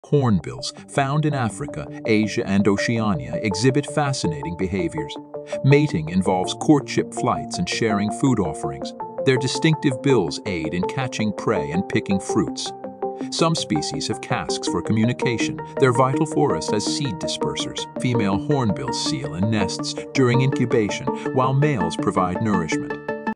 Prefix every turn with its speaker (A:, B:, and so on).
A: Hornbills, found in Africa, Asia, and Oceania, exhibit fascinating behaviors. Mating involves courtship flights and sharing food offerings. Their distinctive bills aid in catching prey and picking fruits. Some species have casques for communication, their vital for us as seed dispersers. Female hornbills seal in nests during incubation, while males provide nourishment.